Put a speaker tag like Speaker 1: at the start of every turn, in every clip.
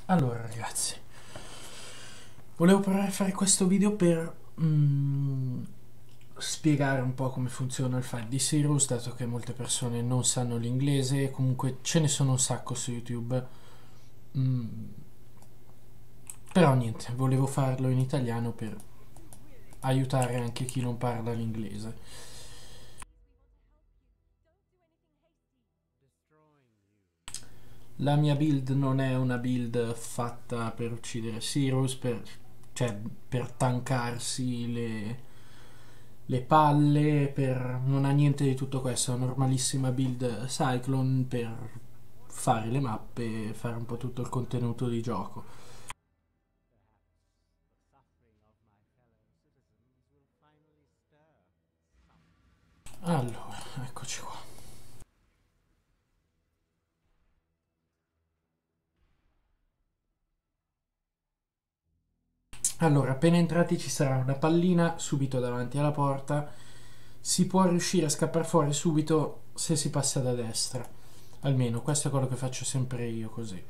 Speaker 1: Allora ragazzi, volevo provare a fare questo video per spiegare un po' come funziona il fight di Sirius, dato che molte persone non sanno l'inglese e comunque ce ne sono un sacco su YouTube. Mm, Però niente, volevo farlo in italiano per aiutare anche chi non parla l'inglese. La mia build non è una build fatta per uccidere Sirius, cioè per tankarsi le palle, non ha niente di tutto questo, è una normalissima build Cyclone per fare le mappe e fare un po' tutto il contenuto di gioco. Allora, eccoci qua. Allora, appena entrati ci sarà una pallina subito davanti alla porta. Si può riuscire a scappare fuori subito se si passa da destra. Almeno, questo è quello che faccio sempre io così.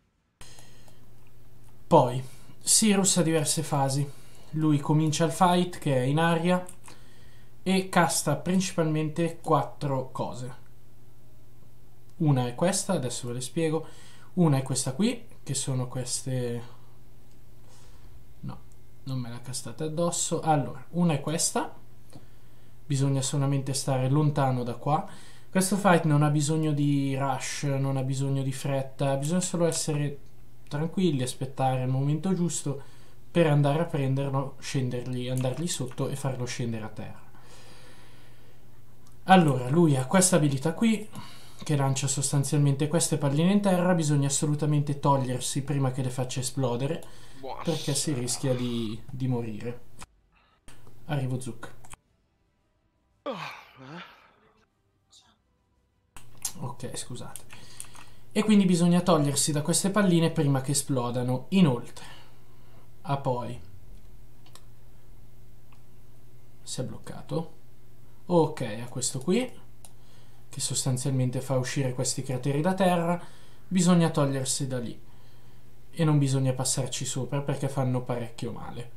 Speaker 1: Poi, Sirus ha diverse fasi. Lui comincia il fight che è in aria e casta principalmente quattro cose. Una è questa, adesso ve le spiego. Una è questa qui, che sono queste... No, non me l'ha castata addosso. Allora, una è questa. Bisogna solamente stare lontano da qua. Questo fight non ha bisogno di rush, non ha bisogno di fretta, bisogna solo essere tranquilli, aspettare il momento giusto per andare a prenderlo, scendergli, andargli sotto e farlo scendere a terra. Allora, lui ha questa abilità qui, che lancia sostanzialmente queste palline in terra, bisogna assolutamente togliersi prima che le faccia esplodere, perché si
Speaker 2: Buonasera.
Speaker 1: rischia di morire. Arrivo Zuc. Ok, scusate. E quindi bisogna togliersi da queste palline prima che esplodano. Inoltre, poi si è bloccato. Ok, a questo qui, che sostanzialmente fa uscire questi crateri da terra, bisogna togliersi da lì. E non bisogna passarci sopra perché fanno parecchio male.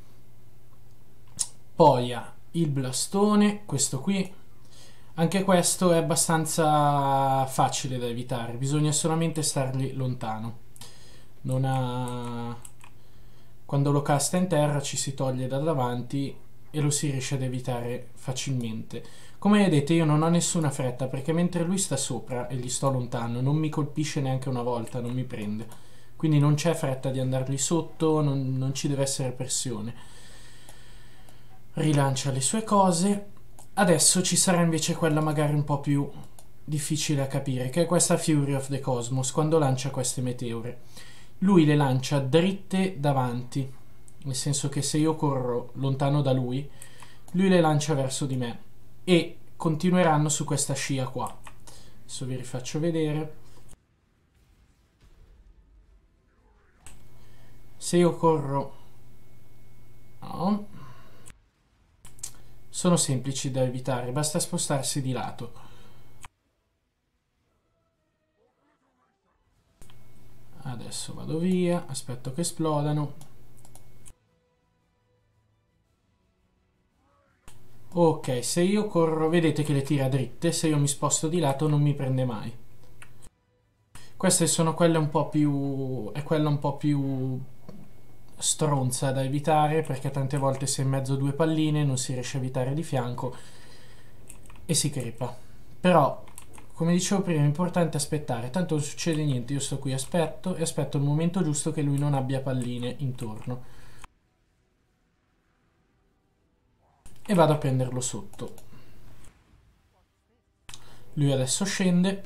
Speaker 1: Poi ha il blastone, questo qui. Anche questo è abbastanza facile da evitare, bisogna solamente stargli lontano. Non ha... Quando lo casta in terra ci si toglie da davanti e lo si riesce ad evitare facilmente. Come vedete io non ho nessuna fretta perché mentre lui sta sopra e gli sto lontano non mi colpisce neanche una volta, non mi prende. Quindi non c'è fretta di andargli sotto, non ci deve essere pressione. Rilancia le sue cose. Adesso ci sarà invece quella magari un po' più difficile a capire, che è questa Fury of the Cosmos, quando lancia queste meteore. Lui le lancia dritte davanti, nel senso che se io corro lontano da lui, lui le lancia verso di me e continueranno su questa scia qua. Adesso vi rifaccio vedere. Se io corro... No. Sono semplici da evitare, basta spostarsi di lato. Adesso vado via, aspetto che esplodano. Ok, se io corro, vedete che le tira dritte, se io mi sposto di lato non mi prende mai. Queste sono quelle un po' più... è quella un po' più stronza da evitare perché tante volte se in mezzo a due palline non si riesce a evitare di fianco e si crepa. Però, come dicevo prima, è importante aspettare, tanto non succede niente, io sto qui, aspetto e aspetto il momento giusto che lui non abbia palline intorno. E vado a prenderlo sotto. Lui adesso scende.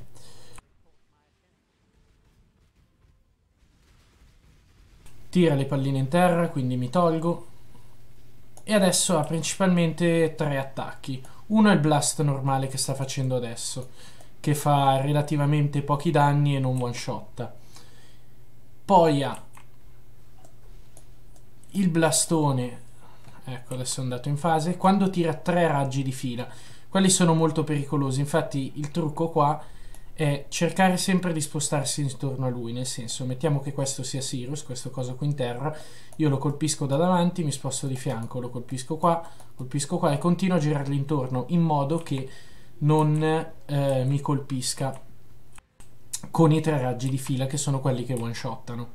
Speaker 1: Tira le palline in terra, quindi mi tolgo. E adesso ha principalmente tre attacchi. Uno è il blast normale che sta facendo adesso, che fa relativamente pochi danni e non one shotta. Poi ha il blastone, ecco adesso è andato in fase, quando tira tre raggi di fila. Quelli sono molto pericolosi, infatti il trucco qua è cercare sempre di spostarsi intorno a lui, nel senso, mettiamo che questo sia Sirus, questo coso qui in terra, io lo colpisco da davanti, mi sposto di fianco, lo colpisco qua e continuo a girarli intorno in modo che non mi colpisca con i 3 raggi di fila che sono quelli che one-shottano.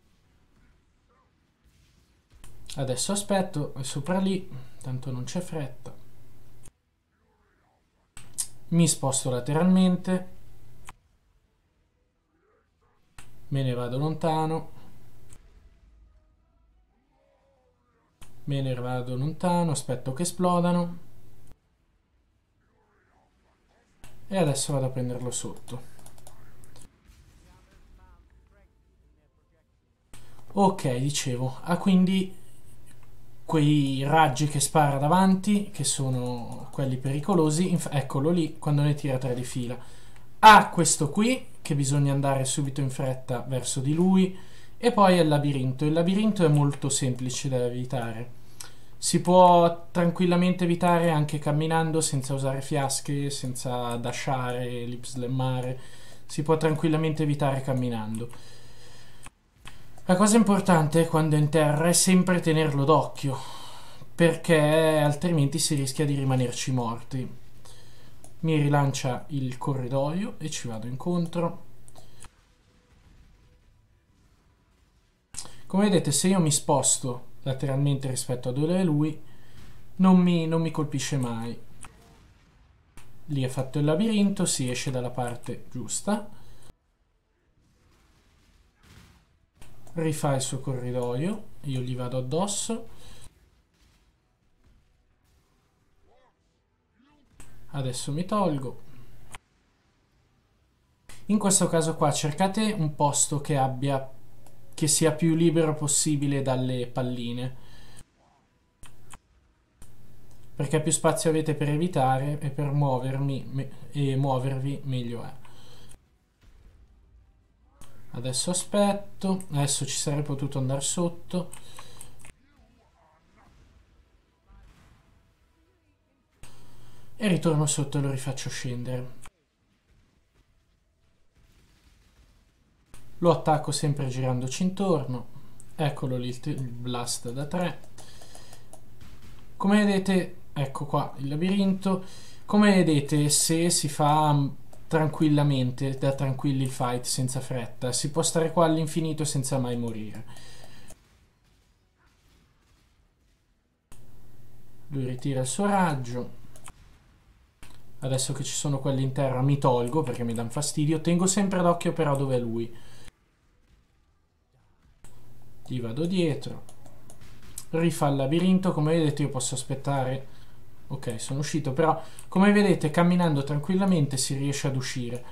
Speaker 1: Adesso aspetto, è sopra lì, tanto non c'è fretta. Mi sposto lateralmente. Me ne vado lontano. Me ne vado lontano, aspetto che esplodano. E adesso vado a prenderlo sotto. Ok, dicevo, ha quindi quei raggi che spara davanti, che sono quelli pericolosi, eccolo lì, quando ne tira 3 di fila. Ha questo qui, che bisogna andare subito in fretta verso di lui, e poi è il labirinto. Il labirinto è molto semplice da evitare. Si può tranquillamente evitare anche camminando, senza usare fiasche, senza dashare, lip slammare. Si può tranquillamente evitare camminando. La cosa importante quando è in terra è sempre tenerlo d'occhio, perché altrimenti si rischia di rimanerci morti. Mi rilancia il corridoio e ci vado incontro. Come vedete, se io mi sposto lateralmente rispetto a dove è lui, non mi colpisce mai. Lì è fatto il labirinto, si esce dalla parte giusta. Rifà il suo corridoio, io gli vado addosso. Adesso mi tolgo. In questo caso qua cercate un posto che sia più libero possibile dalle palline, perché più spazio avete per evitare e per muovervi meglio è. Adesso aspetto, adesso ci sarei potuto andare sotto. E ritorno sotto e lo rifaccio scendere. Lo attacco sempre girandoci intorno. Eccolo lì il blast da 3. Come vedete, ecco qua il labirinto. Come vedete, se si fa tranquillamente, da tranquilli il fight, senza fretta, si può stare qua all'infinito senza mai morire. Lui ritira il suo raggio. Adesso che ci sono quelli in terra mi tolgo perché mi danno fastidio. Tengo sempre d'occhio però dove è lui. Gli vado dietro. Rifà il labirinto. Come vedete io posso aspettare. Ok, sono uscito, però come vedete camminando tranquillamente si riesce ad uscire.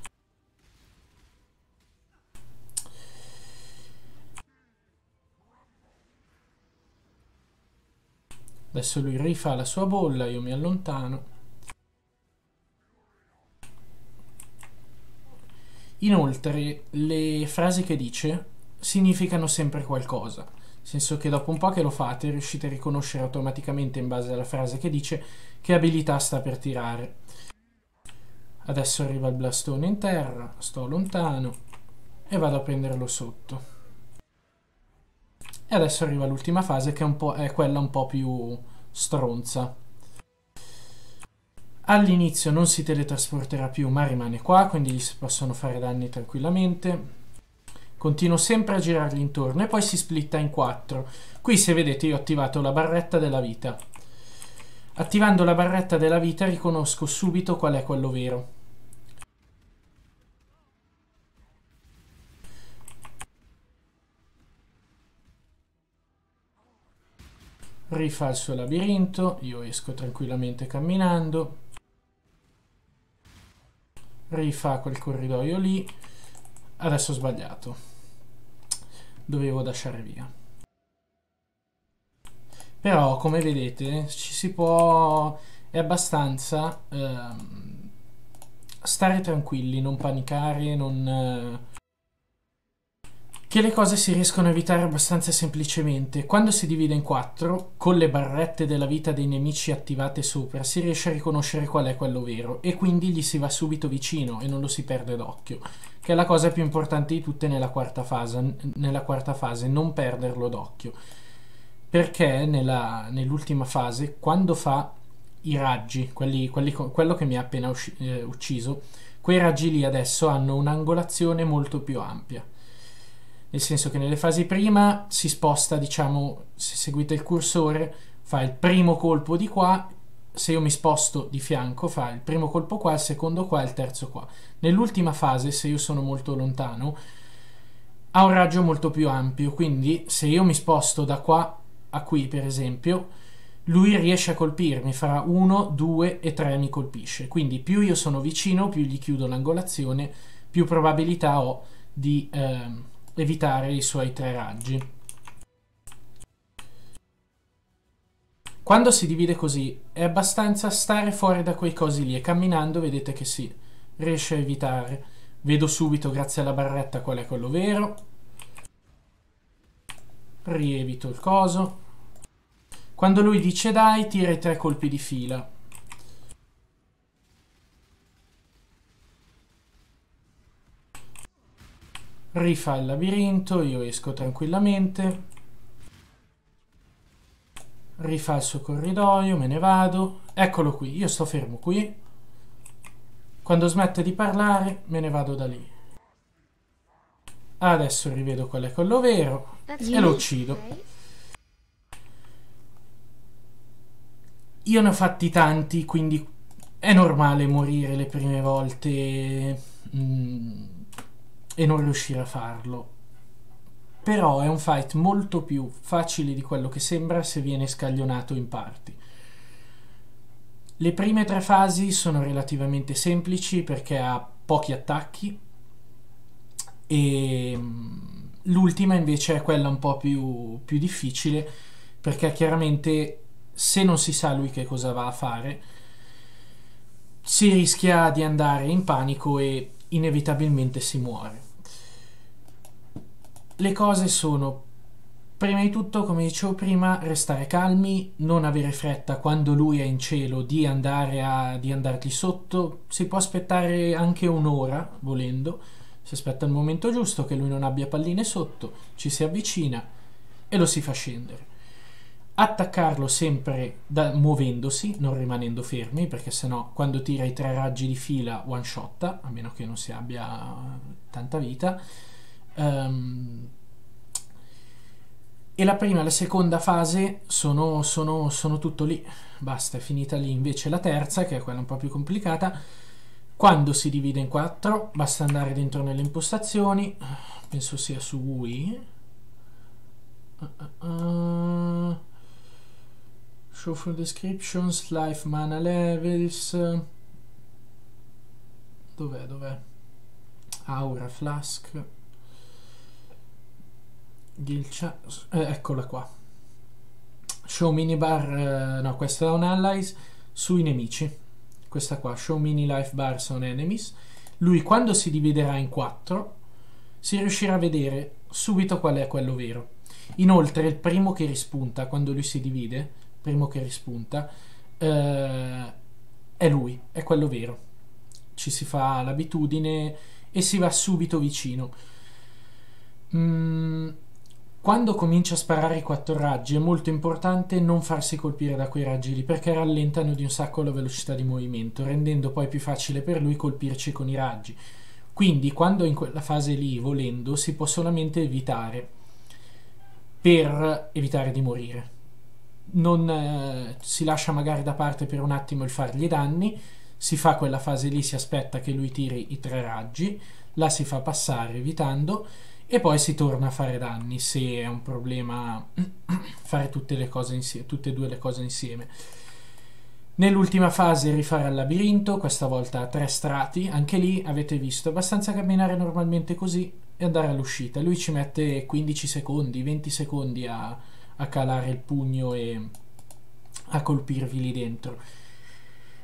Speaker 1: Adesso lui rifà la sua bolla, io mi allontano. Inoltre le frasi che dice significano sempre qualcosa, nel senso che dopo un po' che lo fate riuscite a riconoscere automaticamente in base alla frase che dice che abilità sta per tirare. Adesso arriva il blastone in terra, sto lontano e vado a prenderlo sotto. E adesso arriva l'ultima fase che è quella un po' più stronza. All'inizio non si teletrasporterà più ma rimane qua, quindi gli si possono fare danni tranquillamente. Continuo sempre a girargli intorno e poi si splitta in 4. Qui se vedete io ho attivato la barretta della vita. Attivando la barretta della vita riconosco subito qual è quello vero. Rifà il suo labirinto, io esco tranquillamente camminando. Rifà quel corridoio lì. Adesso ho sbagliato. Dovevo lasciare via. Però come vedete ci si può... è abbastanza stare tranquilli, non panicare, non che le cose si riescono a evitare abbastanza semplicemente. Quando si divide in 4, con le barrette della vita dei nemici attivate sopra, si riesce a riconoscere qual è quello vero e quindi gli si va subito vicino e non lo si perde d'occhio, che è la cosa più importante di tutte nella quarta fase, non perderlo d'occhio. Perché nell'ultima fase, quando fa i raggi, quello che mi ha appena ucciso, quei raggi lì adesso hanno un'angolazione molto più ampia. Nel senso che nelle fasi prima si sposta, diciamo, se seguite il cursore, fa il primo colpo di qua, se io mi sposto di fianco fa il primo colpo qua, il secondo qua e il terzo qua. Nell'ultima fase, se io sono molto lontano, ha un raggio molto più ampio, quindi se io mi sposto da qua a qui, per esempio, lui riesce a colpirmi, farà 1, 2 e 3 mi colpisce. Quindi più io sono vicino, più gli chiudo l'angolazione, più probabilità ho di evitare i suoi 3 raggi. Quando si divide così è abbastanza stare fuori da quei cosi lì e camminando vedete che sì, riesce a evitare. Vedo subito grazie alla barretta qual è quello vero, rievito il coso. Quando lui dice dai, tira i 3 colpi di fila. Rifà il labirinto, io esco tranquillamente. Rifà il suo corridoio, me ne vado. Eccolo qui, io sto fermo qui. Quando smette di parlare, me ne vado da lì. Adesso rivedo qual è quello vero e lo uccido. Io ne ho fatti tanti, quindi è normale morire le prime volte e non riuscire a farlo. Però è un fight molto più facile di quello che sembra se viene scaglionato in parti. Le prime 3 fasi sono relativamente semplici perché ha pochi attacchi e l'ultima invece è quella un po' più difficile perché chiaramente se non si sa lui che cosa va a fare si rischia di andare in panico e inevitabilmente si muore. Le cose sono, prima di tutto, come dicevo prima, restare calmi, non avere fretta quando lui è in cielo di andargli sotto. Si può aspettare anche un'ora, volendo. Si aspetta il momento giusto, che lui non abbia palline sotto, ci si avvicina e lo si fa scendere. Attaccarlo sempre muovendosi, non rimanendo fermi, perché sennò quando tira i 3 raggi di fila one shotta, a meno che non si abbia tanta vita. E la prima e la seconda fase sono tutto lì, basta, è finita lì. Invece la terza, che è quella un po' più complicata, quando si divide in 4 basta andare dentro nelle impostazioni, penso sia su UI, show full descriptions, life mana levels, dov'è? Aura flask, eccola qua. Show minibar, no, questa è un allies sui nemici. Questa qua, show mini life bars on enemies. Lui quando si dividerà in 4 si riuscirà a vedere subito qual è quello vero. Inoltre il primo che rispunta quando lui si divide, primo che rispunta, è lui, è quello vero. Ci si fa l'abitudine e si va subito vicino. Quando comincia a sparare i 4 raggi è molto importante non farsi colpire da quei raggi lì, perché rallentano di un sacco la velocità di movimento, rendendo poi più facile per lui colpirci con i raggi. Quindi quando in quella fase lì, volendo, si può solamente evitare per evitare di morire. Non si lascia magari da parte per un attimo il fargli danni, si fa quella fase lì, si aspetta che lui tiri i 3 raggi, la si fa passare evitando e poi si torna a fare danni se è un problema fare tutte le cose insieme, tutte e 2 le cose insieme. Nell'ultima fase rifare il labirinto, questa volta a 3 strati, anche lì avete visto, abbastanza camminare normalmente così e andare all'uscita. Lui ci mette 15 secondi, 20 secondi a calare il pugno e a colpirvi lì dentro.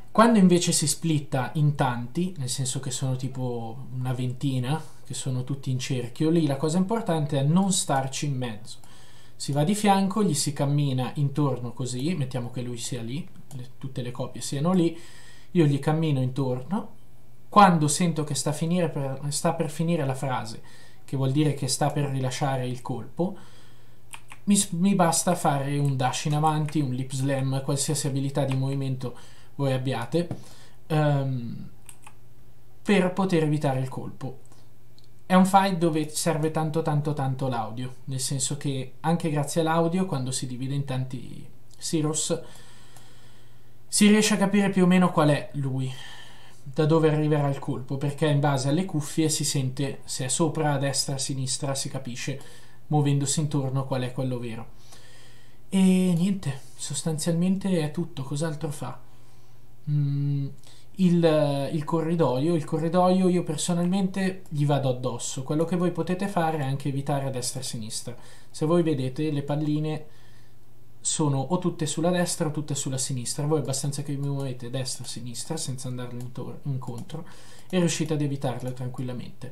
Speaker 1: Quando invece si splitta in tanti, nel senso che sono tipo una ventina, che sono tutti in cerchio, lì la cosa importante è non starci in mezzo. Si va di fianco, gli si cammina intorno così, mettiamo che lui sia lì, tutte le coppie siano lì, io gli cammino intorno, quando sento che sta per finire la frase, che vuol dire che sta per rilasciare il colpo, mi basta fare un dash in avanti, un lip slam, qualsiasi abilità di movimento voi abbiate, ehm, per poter evitare il colpo. È un fight dove serve tanto tanto tanto l'audio, nel senso che anche grazie all'audio, quando si divide in tanti Zeros, si riesce a capire più o meno qual è lui, da dove arriverà il colpo, perché in base alle cuffie si sente se è sopra, a destra, a sinistra, si capisce muovendosi intorno qual è quello vero. E niente, sostanzialmente è tutto. Cos'altro fa? Mm, il corridoio io personalmente gli vado addosso. Quello che voi potete fare è anche evitare a destra e a sinistra. Se voi vedete, le palline sono o tutte sulla destra o tutte sulla sinistra. Voi è abbastanza che vi muovete destra e sinistra senza andarle incontro e riuscite ad evitarle tranquillamente.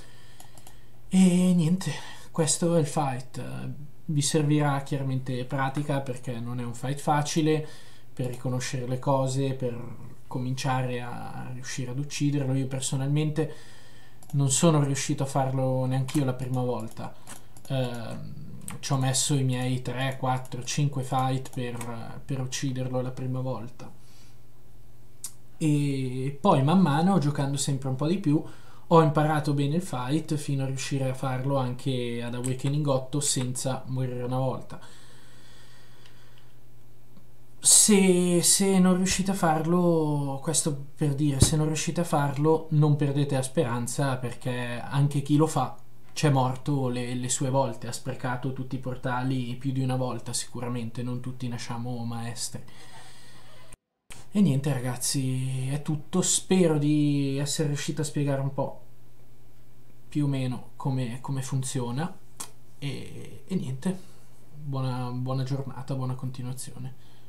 Speaker 1: E niente, questo è il fight. Vi servirà chiaramente pratica, perché non è un fight facile, per riconoscere le cose, per cominciare a riuscire ad ucciderlo. Io personalmente non sono riuscito a farlo neanch'io la prima volta. Ci ho messo i miei 3, 4, 5 fight per ucciderlo la prima volta. E poi man mano, giocando sempre un po' di più, ho imparato bene il fight fino a riuscire a farlo anche ad Awakening 8 senza morire una volta. Se non riuscite a farlo, questo per dire, se non riuscite a farlo, non perdete la speranza, perché anche chi lo fa c'è morto le sue volte, ha sprecato tutti i portali più di una volta sicuramente, non tutti nasciamo maestri. E niente ragazzi, è tutto, spero di essere riuscito a spiegare un po' più o meno come funziona, e niente, buona giornata, buona continuazione.